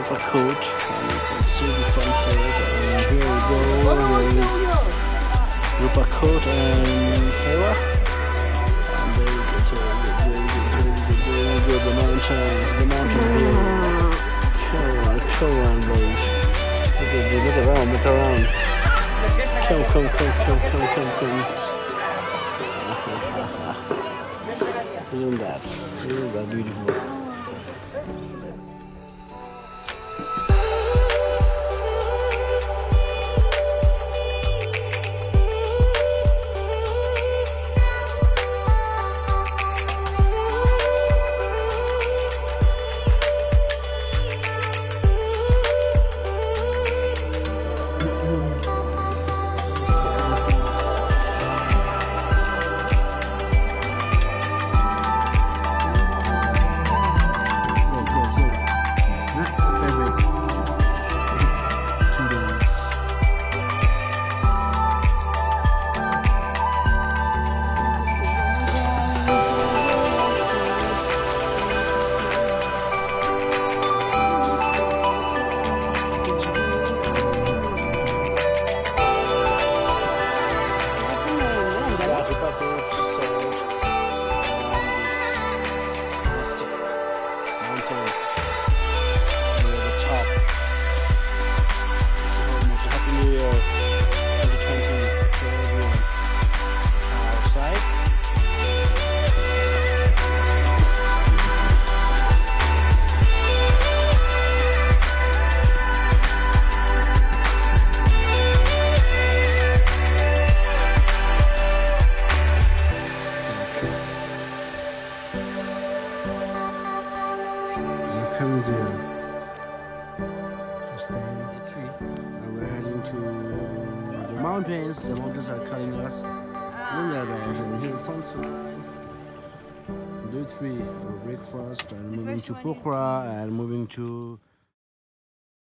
Rupa Coat, and you can see the sunset. And here we go. There is Rupa Coat and Fewa. And there we go. Very good. The mountain view. Come on, guys. Look around. Come. Isn't that beautiful? Coming there. And we're heading to the mountains. The mountains are calling us. And here it's also day 3 for breakfast and moving to Pokhara and moving to